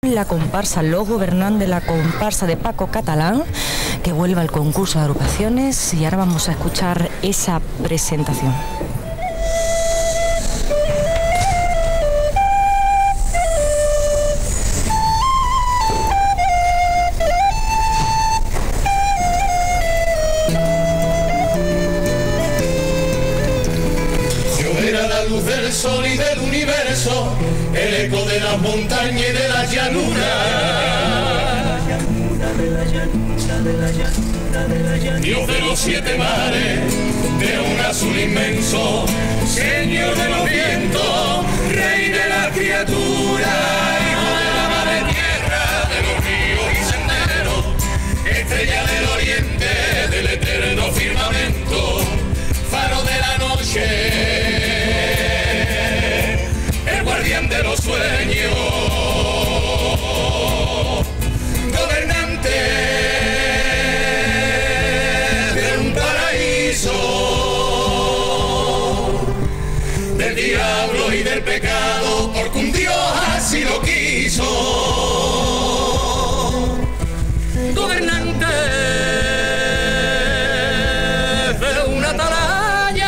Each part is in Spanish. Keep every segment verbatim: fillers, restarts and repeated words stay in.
La comparsa Los Gobernantes, la comparsa de Paco Catalán, que vuelve al concurso de agrupaciones, y ahora vamos a escuchar esa presentación. Del sol y del universo, el eco de las montañas y de la llanura. Dios de los siete mares, de un azul inmenso, Señor de los vientos, Rey de la criatura, Hijo de la madre tierra, de los ríos y senderos, estrella del oriente, del eterno firmamento, faro de la noche, guardián de los sueños, gobernante de un paraíso, del diablo y del pecado, porque un Dios así lo quiso, gobernante de una atalaya,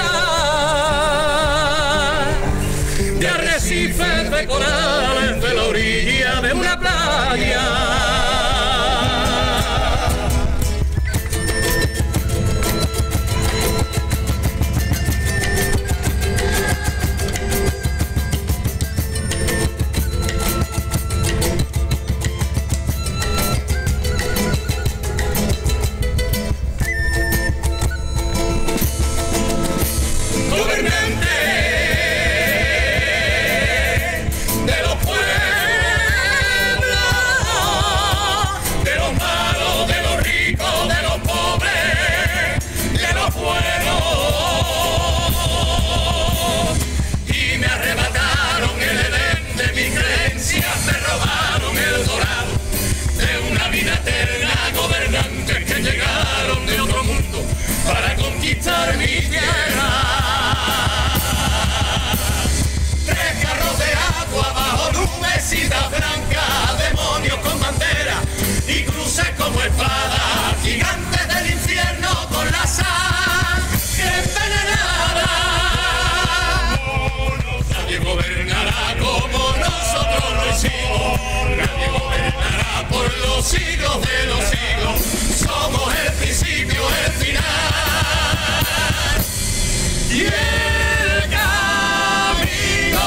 de arrecifes de corales, de la orilla de una playa. Para conquistar mi tierra, tres carros de agua bajo nubecitas blancas, demonios con bandera y cruces como espada, gigantes del infierno con la sangre envenenada. No, no, nadie gobernará como nosotros lo hicimos, nadie gobernará por los siglos de los siglos, somos el principio, el final. Y el camino.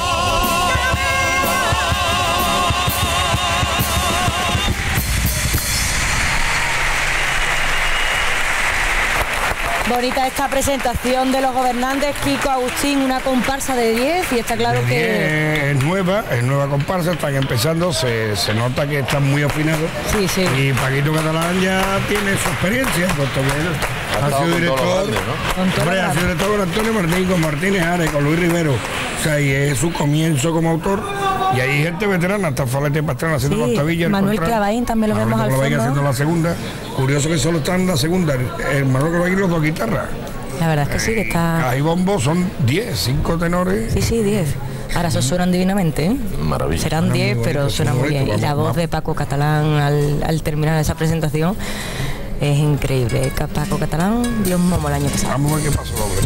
Bonita esta presentación de Los Gobernantes, Kiko, Agustín, una comparsa de diez, y está claro de que... Es nueva, es nueva comparsa, están empezando, se, se nota que están muy afinados. Sí, sí. Y Paquito Catalán ya tiene su experiencia, puesto que ha sido director, ¿no? Hombre, ha sido director con Antonio Martín, con Martínez Ares, con Luis Rivero. O sea, y es su comienzo como autor. Y hay gente veterana, hasta Falete Pastrana haciendo Sí, Costavilla. Manuel Clavaín también lo vemos al fondo. Clavaín haciendo la segunda. Curioso que solo están en la segunda, el Manuel Clavaín y los dos guitarras. La verdad es que sí, que está... Hay bombos, son diez, cinco tenores. Sí, sí, diez. Ahora esos suenan divinamente, ¿eh? Maravilla. Serán diez, pero suenan muy bien. Y la voz de Paco Catalán al, al terminar esa presentación es increíble. Paco Catalán dio un momo el año pasado. Vamos a ver qué pasó, hombre.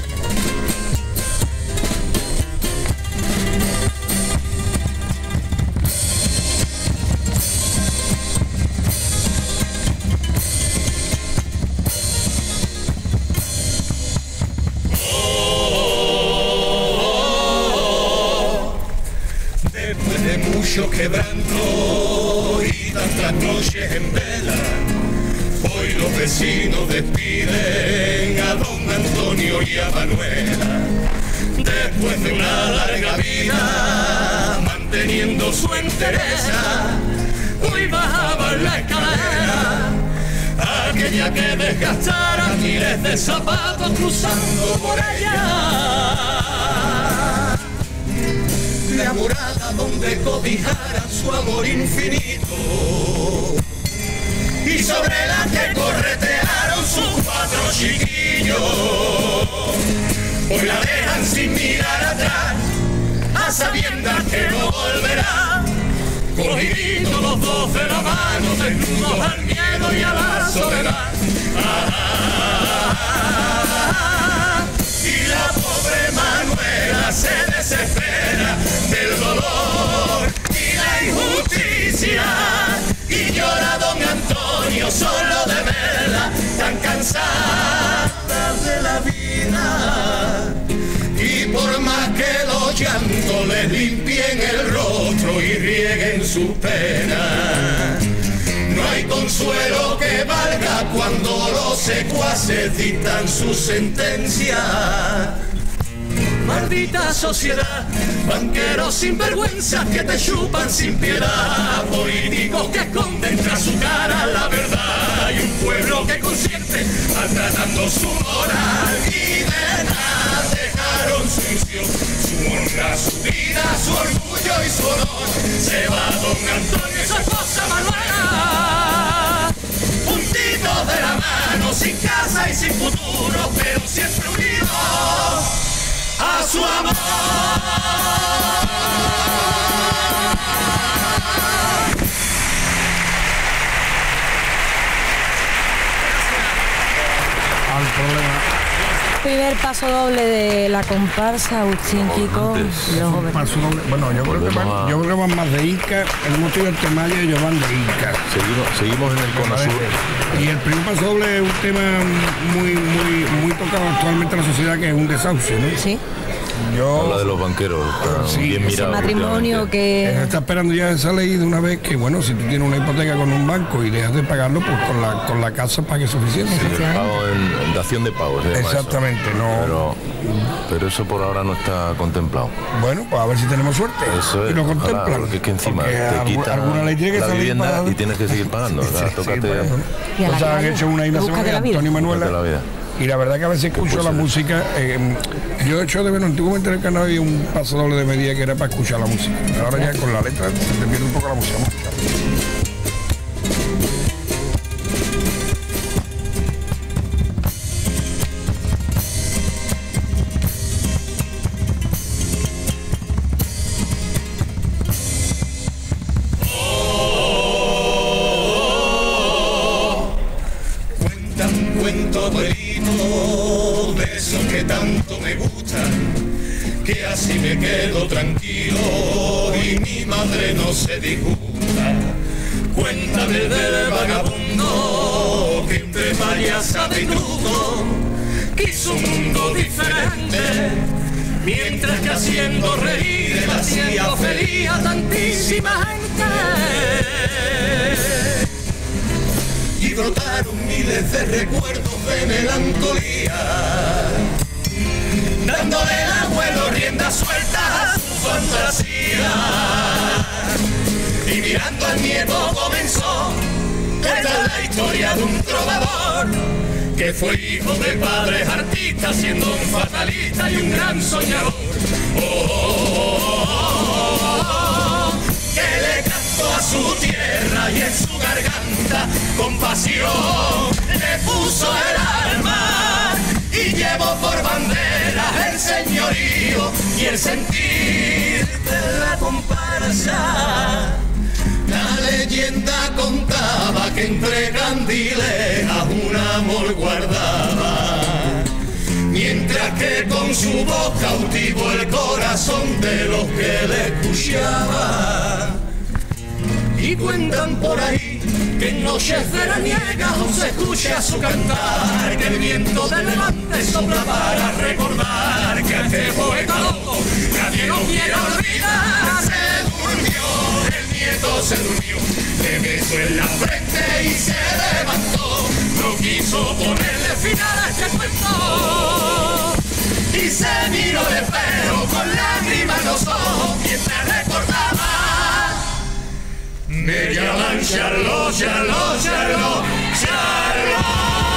Quebranto y tantas noches en vela, hoy los vecinos despiden a don Antonio y a Manuela, después de una larga vida manteniendo su entereza, hoy bajaban la escalera, aquella que desgastara miles de zapatos cruzando por ella. La morada donde cobijaran su amor infinito, y sobre la que corretearon sus cuatro chiquillos, hoy la dejan sin mirar atrás, a sabiendas que no volverá, cogiditos los dos de la mano, desnudos al miedo y a la soledad. Ah, y la pobre Manuela se desespera del dolor y la injusticia, y llora don Antonio solo de verla tan cansada de la vida. Y por más que los llantos les limpien el rostro y rieguen su pena, no hay consuelo que valga cuando los secuaces dictan su sentencia. Maldita sociedad, banqueros sinvergüenzas que te chupan sin piedad, políticos que esconden tras su cara la verdad, y un pueblo que consiente maltratando su moral, y de nada dejaron su ilusión, su honra, su vida, su orgullo y su honor. Se va don Antonio y su esposa Manuela, juntitos de la mano, sin casa y sin futuro, pero siempre unidos a su amor. Al problema. Primer paso doble de la comparsa Agustín Kiko, los jóvenes. Paso doble. Bueno, yo creo, que van, yo creo que van más de Ica, el motivo del Temaya y ellos van de Ica. Seguimos, seguimos en el Cono Sur. Y el primer paso doble es un tema muy, muy, muy tocado actualmente en la sociedad, que es un desahucio, ¿no? Sí. Yo, Habla de los banqueros, sí, bien mirado. Ese matrimonio que... Se está esperando ya esa ley de una vez que, bueno, si tú tienes una hipoteca con un banco y dejas de pagarlo, pues con la, con la casa pague suficiente. Sí, el pago en, en dación de pago. Se llama exactamente, eso. no. Pero, pero eso por ahora no está contemplado. Bueno, pues a ver si tenemos suerte. Eso es. Y lo contemplan. Ojalá, porque es que encima porque te algu quita alguna ley tiene que la salir vivienda para... y tienes que seguir pagando. O sea, sí, tócate. Sí, bueno. O sea, han hecho una semana de Antonio y Manuela. Y la verdad que a veces escucho la música. Eh, yo he hecho de ver antiguamente en el canal había un paso doble de medida que era para escuchar la música. Ahora ya con la letra se te pierde un poco la música. Que así me quedo tranquilo y mi madre no se disgusta. Cuéntame del vagabundo que entre payasada y truco quiso un mundo diferente, mientras que haciendo reír él hacía feliz a tantísima gente. Y brotaron miles de recuerdos de melancolía, dándole al abuelo rienda suelta a su fantasía. Y mirando al nieto comenzó, esta es la historia de un trovador que fue hijo de padres artistas, siendo un fatalista y un gran soñador. Oh, oh, oh, oh, que le cantó a su tierra y en su garganta con pasión le puso el alma, y llevó por bandera el señorío y el sentir de la comparsa. La leyenda contaba que entre candilejas un amor guardaba, mientras que con su voz cautivó el corazón de los que le escuchaba. Y cuentan por ahí que en noches veraniegas aún se escucha su cantar, que el viento del levante sopla para recordar que a este poeta loco nadie lo quiere olvidar. Se durmió, el nieto se durmió, le besó en la frente y se levantó, no quiso ponerle final a este cuento, y se miró de espejo con lágrimas en los ojos mientras recordaba. Me llaman Charlot, Charlot, Charlot, Charlot.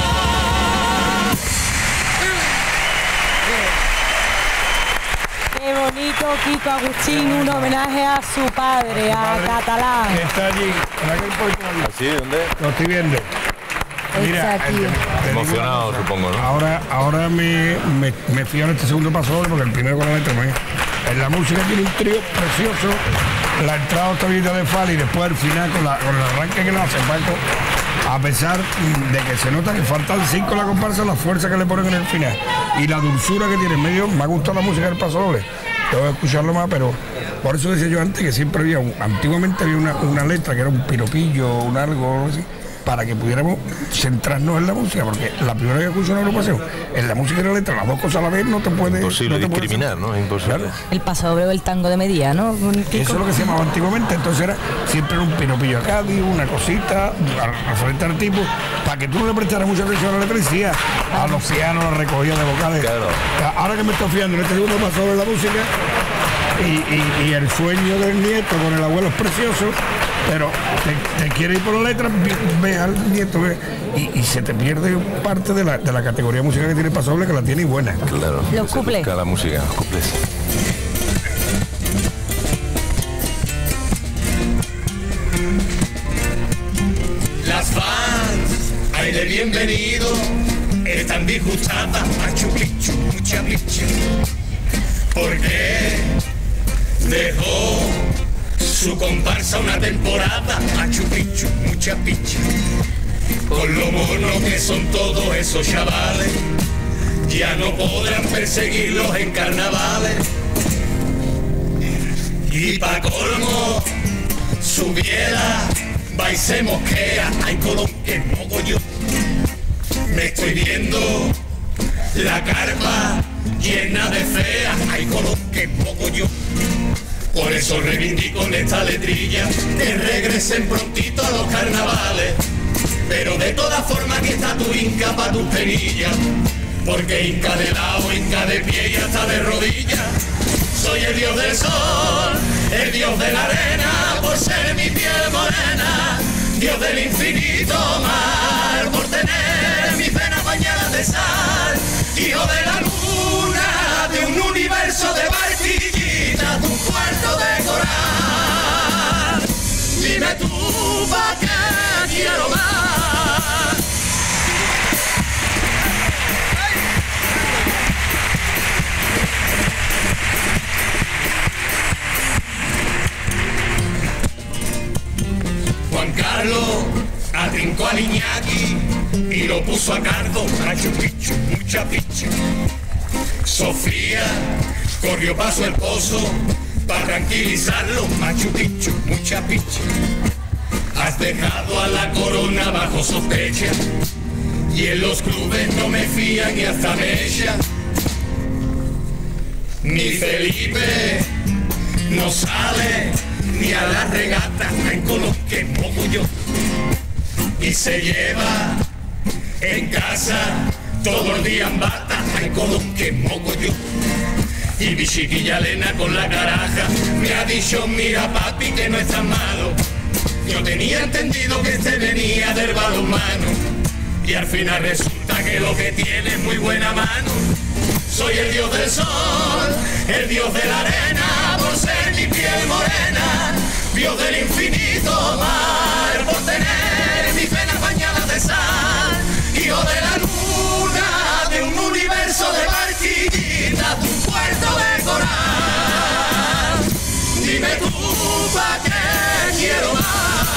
Qué bonito, Kiko Agustín, un homenaje a su padre, a, a Catalán. Está allí, en aquel puerto. ¿Así? ¿Dónde? Lo estoy viendo. Mira, está aquí. el, Emocionado, supongo, ¿no? Ahora, ahora me, me, me fío en este segundo paso doble, porque el primero con la letra no es. En la música tiene un trío precioso la entrada octavita de Fali y después al final con, la, con el arranque que le hace Paco, a pesar de que se nota que faltan cinco la comparsa, la fuerza que le ponen en el final y la dulzura que tiene en medio. Me ha gustado la música del Paso Doble, tengo que escucharlo más, pero por eso decía yo antes que siempre había, un, antiguamente había una, una letra que era un piropillo, un algo, algo así, para que pudiéramos centrarnos en la música, porque la primera vez que escucho una agrupación, en la música y la letra, las dos cosas a la vez, no te puede... Imposible no te discriminar, puede ¿no? Es imposible. Claro. El Paso Doble o el tango de Medía, ¿no? Eso es lo que se llamaba antiguamente, entonces era siempre era un piropillo a Cádiz, una cosita, referente al tipo, para que tú no le prestaras mucha atención a la letra y sí, a, a los pianos, la recogida de vocales. Claro. Ahora que me estoy fiando en este segundo Paso Doble de la música, y, y, y el sueño del nieto con el abuelo es precioso, pero te, te quiere ir por la letra, ve al nieto ve, y, y se te pierde parte de la, de la categoría musical que tiene Paso Doble, que la tiene y buena. Claro. Los cuplés. La música, los cuplés. Las fans, ay de bienvenido, están disgustadas, Machu Picchu, mucha picha. Porque dejó su comparsa una temporada, Machu Picchu, mucha picha. Con lo monos que son todos esos chavales, ya no podrán perseguirlos en carnavales. Y pa' colmo, su viela va y se mosquea, ay Colón, que mogollón. Me estoy viendo la carpa llena de feas, ay Colón, que mogollón. Por eso reivindico en esta letrilla que regresen prontito a los carnavales. Pero de todas formas que está tu Inca pa' tus penillas, porque Inca de lado, Inca de pie y hasta de rodillas. Soy el dios del sol, el dios de la arena, por ser mi piel morena, dios del infinito mar, por tener mis venas bañadas de sal, hijo de la luna, de un universo de barquillitas, de un cuarto de coral. Dime tú pa' qué quiero más. Juan Carlos atrincó al Iñaki y lo puso a cargo, Machu Picchu, mucha picha. Sofía corrió paso el pozo para tranquilizarlo, Machu Picchu, mucha picha. Has dejado a la corona bajo sospecha y en los clubes no me fían y hasta me echan. Ni Felipe no sale ni a la regata, en Colón que mogo yo. Y se lleva en casa todo el día en bata, en Colón que mogo yo. Y mi chiquilla Elena con la caraja me ha dicho, mira papi que no es tan malo. Yo tenía entendido que este venía del balonmano y al final resulta que lo que tiene es muy buena mano. Soy el dios del sol, el dios de la arena, por ser mi piel morena, dios del infinito mar, por tener mis venas bañadas de sal, hijo de la luna, de un universo de barquillitas, de un puerto de coral. Dime tú pa' qué quiero más.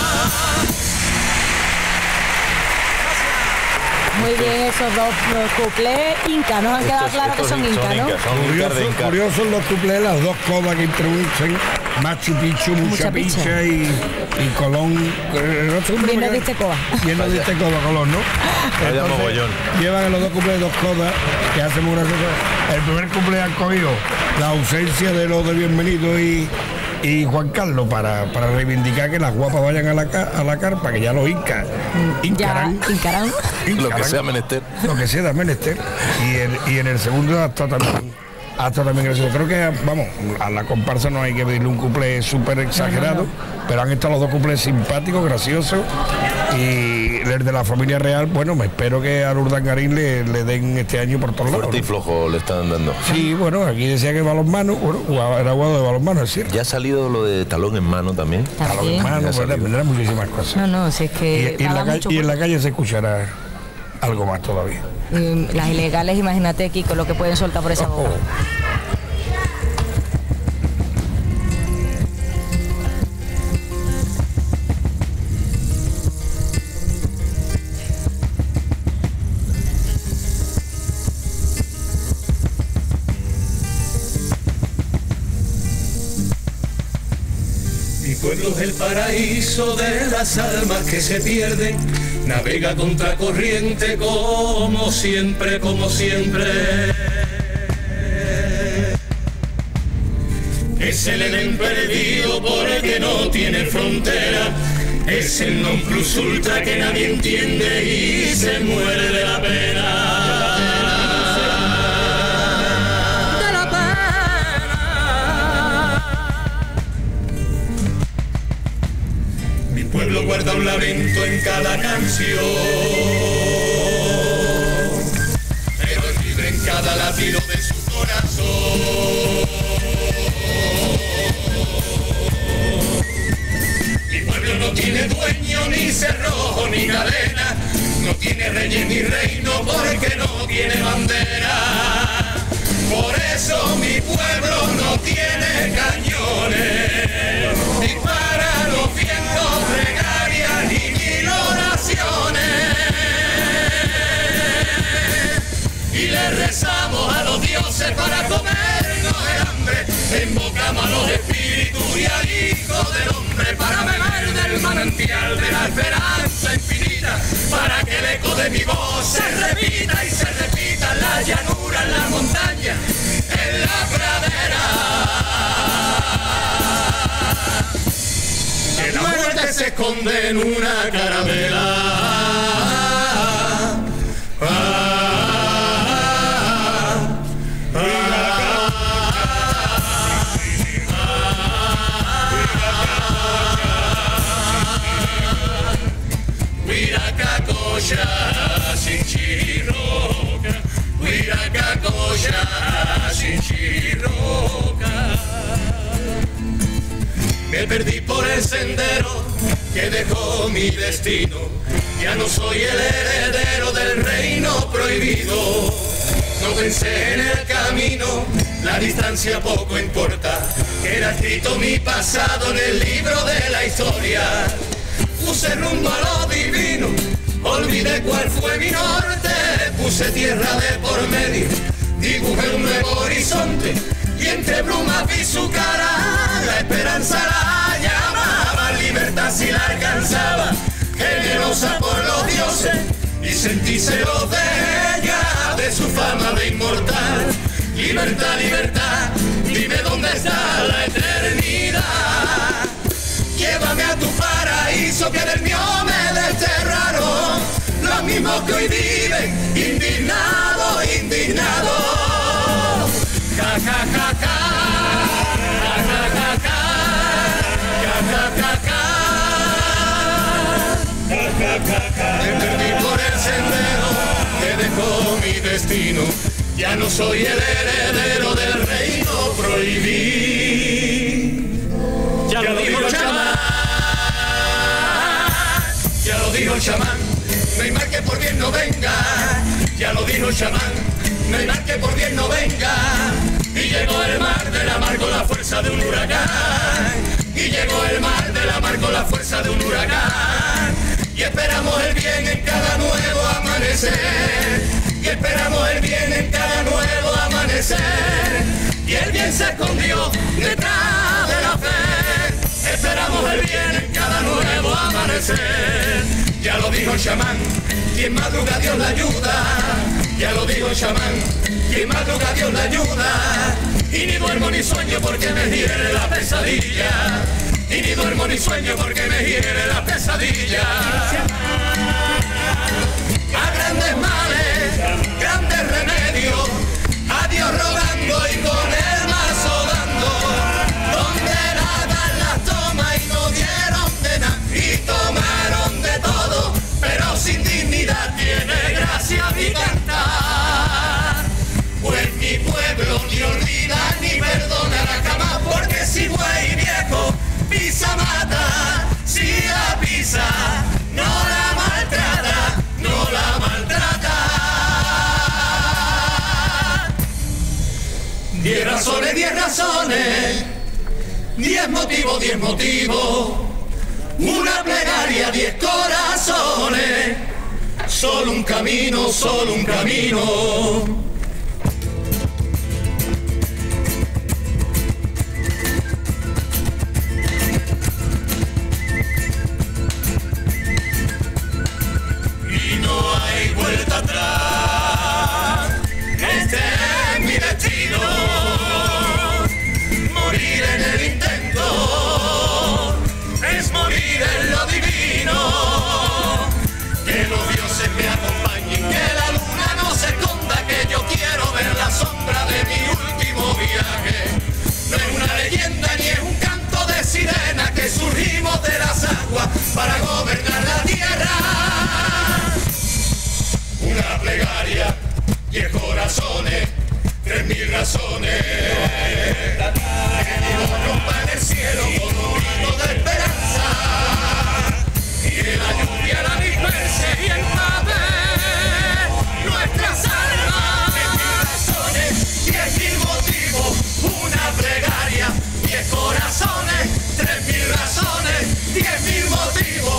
Muy bien, esos dos cuplés Inca, nos han quedado claro que son Inca, ¿no? Curiosos curioso los cuplés, las dos codas que introducen, Machu Picchu, mucha, mucha picha y, y Colón. Bien nos diste coda. Bien nos diste coda, Colón, ¿no? Entonces, llevan en los dos cuplés dos codas que hacen muy gracioso. El primer cuplé han cogido la ausencia de los de Bienvenido y, y Juan Carlos para, para reivindicar que las guapas vayan a la, a la carpa, que ya los incas incarán, incarán, lo que sea menester. Lo que sea menester. Y, el, y en el segundo hasta también, hasta también gracioso. Creo que, vamos, a la comparsa no hay que pedirle un cuplé súper exagerado, no, no, no. Pero han estado los dos cuplés simpáticos, graciosos. Y el de la familia real, bueno, me espero que a Urdangarín le, le den este año por todos lados. Fuerte y flojo le están dando. Sí, bueno, aquí decía que balonmano, bueno, era aguado de balonmano, es cierto. Ya ha salido lo de talón en mano también. ¿También? Talón en mano, pues vendrán muchísimas cosas. No, no, si es que... Y, y, en, la calle, y en la calle se escuchará algo más todavía. Las ilegales, imagínate, Kiko, lo que pueden soltar por esa boca. Oh, oh. pueblo es el paraíso de las almas que se pierden, navega contra corriente como siempre, como siempre. Es el Edén perdido porque no tiene frontera, es el non plus ultra que nadie entiende y se muere de la pena. De la pena. Mi pueblo guarda un lamento en cada canción, pero es libre en cada latido de su corazón. No tiene dueño, ni cerrojo, ni cadena, no tiene reyes ni reino porque no tiene bandera. Por eso mi pueblo no tiene cañones, ni para los vientos regarias ni mil oraciones. Y le rezamos a los dioses para comernos el hambre, invocamos a los espíritus y al Hijo del Hombre para beber del manantial de la esperanza infinita, para que el eco de mi voz se repita y se repita en la llanura, en la montaña, en la pradera. Que la muerte se esconde en una caravela. Ah, sin chirroca, huiracacoya, sin chirroca. Me perdí por el sendero que dejó mi destino, ya no soy el heredero del reino prohibido. No pensé en el camino, la distancia poco importa, queda escrito mi pasado en el libro de la historia. Puse rumbo a lo divino, olvidé cuál fue mi norte, puse tierra de por medio, dibujé un nuevo horizonte y entre brumas vi su cara, la esperanza la llamaba, libertad si la alcanzaba, generosa por los dioses y sentí celos de ella, de su fama de inmortal. Libertad, libertad, dime dónde está la eternidad. Llévame a tu paraíso que del mío me desterraron los mismos que hoy viven indignados, indignados. Ja, ja, ja, ja, ja, ja, ja, ja, ja, ja, ja. Me perdí por el sendero que dejó mi destino, ya no soy el heredero del reino prohibido. Ya lo dijo el chamán, ya lo dijo el chamán, no hay mal que por bien no venga. Ya lo dijo el chamán, no hay mal que por bien no venga. Y llegó el mar de la mar con la fuerza de un huracán. Y llegó el mar de la mar con la fuerza de un huracán. Y esperamos el bien en cada nuevo amanecer. Y esperamos el bien en cada nuevo amanecer. Y el bien se escondió detrás de la fe. Esperamos el bien en cada nuevo amanecer. Ya lo dijo el chamán, quien madruga Dios la ayuda. Ya lo dijo el chamán, quien madruga Dios la ayuda. Y ni duermo ni sueño porque me hiere la pesadilla. Y ni duermo ni sueño porque me hiere la pesadilla. A grandes males, grandes remedios, a Dios rogando y con el mazo dando. Donde nada las toma y no dieron de nada y tomaron de todo, pero sin dignidad tiene gracia mi cantar. Pues mi pueblo ni olvida ni perdonará jamás, porque si buey viejo pisa mata, si la pisa no la maltrata, no la maltrata. Diez razones, diez razones, diez motivos, diez motivos, una plegaria, diez corazones, solo un camino, solo un camino.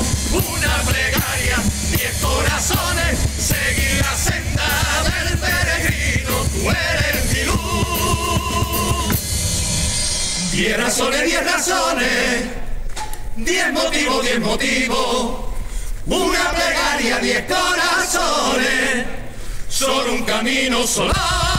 una plegaria, diez corazones, seguir la senda del peregrino, tú eres mi luz. Diez razones, diez razones, diez motivos, diez motivos, una plegaria, diez corazones, solo un camino solar.